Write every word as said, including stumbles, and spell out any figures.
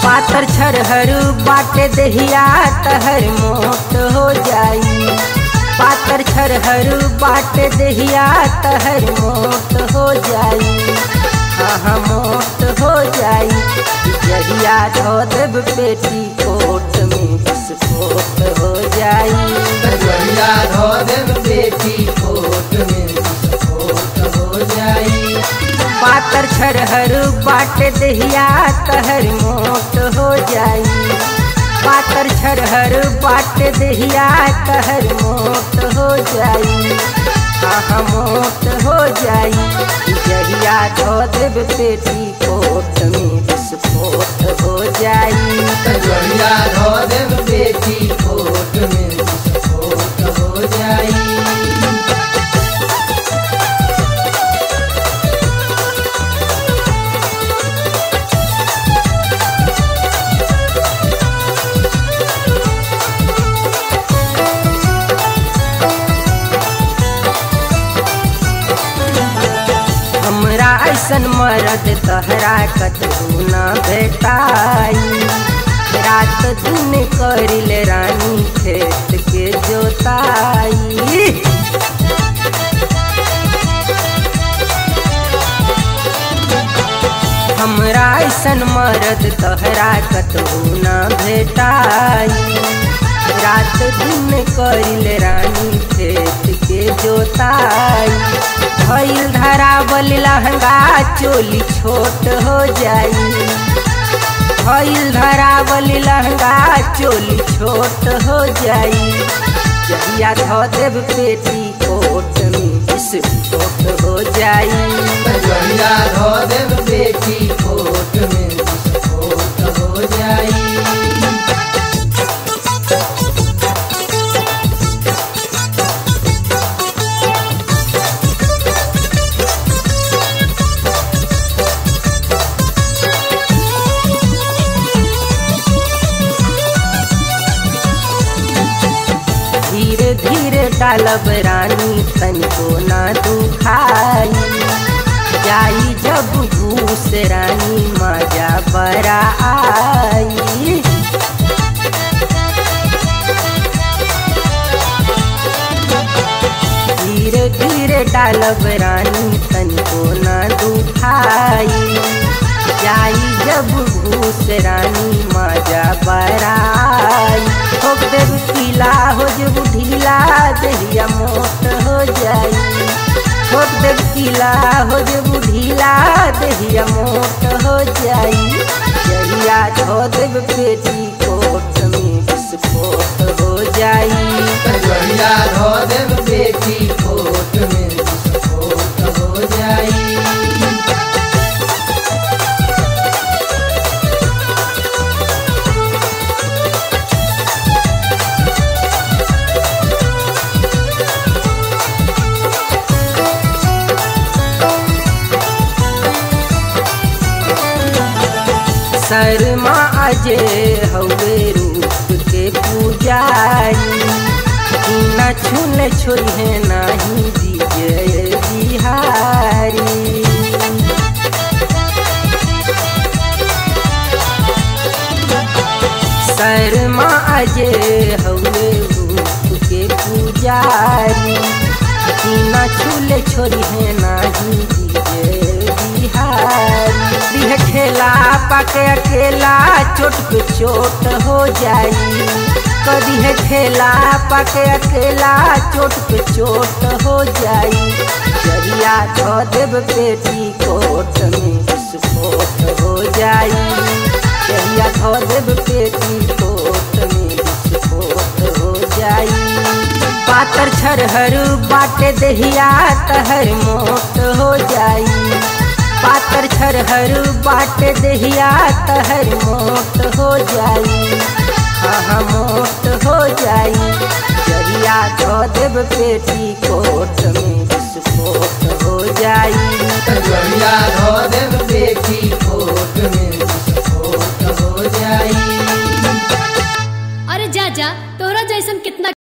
पातर छरहरू बाटे दहिया तहर मोट हो जाई। पातर छरहरू बाटे दहिया तहर मोट हो जाई। हाँ मोट हो जाई। जहिया धो देव पेटी कोट में विस्फोट हो जाई। जहिया धो देव पेटी कोट में विस्फोट हो जाई। पातर छरहरू बाटे दहिया तहर मोट हो जाई। पातर छरहरू बाटे दहिया तहर मोट हो जाई। हाँ मोट हो जाई। जहिया धो देव पेटी कोट में विस्फोट हो जाई। जहिया धो देव पेटी कोट में विस्फोट हो जाई। हमरा ऐसन मरद तहरा कतहु न भेटाई। रात दिन करिल रानी खेत के जोताई। हमरा ऐसन मरद तहरा कतहु न भेटाई। रात दिन करिल रानी खेत के जोताई। भइल धरावल लहंगा चोली छोट हो जाई। भइल धरावल लहंगा चोली छोट हो जाई। जहिया धो देव पेटी कोट में विस्फोट हो जाई। जहिया धो देव पेटी कोट में विस्फोट हो जाई। धीरे धीरे डालब रानी तनिको ना दुखाई। जाई जब घूस रानी मजा बड़ा आई। धीरे धीरे डालब रानी तनिको ना दुखाई। जाई जब घूस रानी मजा बड़ा आई। ठोक देव पीला हो जब ढीला दहिया मोट हो जाई। ठोक देव पीला हो जब ढीला दहिया मोट हो जाई। जहिया धो देव पेटी कोट में विस्फोट हो जाई। जहिया धो देव पेटी कोट में विस्फोट हो जाई। शर्मा अजय हवे रूप के पुजारी। न छूले छोड़े नाही विजय बिहारी। शर्मा अजय हवे रूप के पुजारी। न छूले छोड़े नाही विजय बिहारी। दिह खेला पाके अकेला चोट पे चोट हो जाई। कदी है खेला पाके अकेला चोट पे चोट हो जाई। जहिया धो देव पेटी कोट में विस्फोट हो जाई। जहिया धो देव पेटी कोट में विस्फोट हो जाई। पातर छरहरू बाटे दहिया तहर मोट हो जाई। पातर छरहरू बाटे दहिया तहर मोट हो जाई। हाँ मोट हो जाई। जहिया धो देव पेटी कोट में विस्फोट हो जाई। जहिया धो देव पेटी कोट में विस्फोट हो जाई। अरे जा जा तोरा जैसन कितना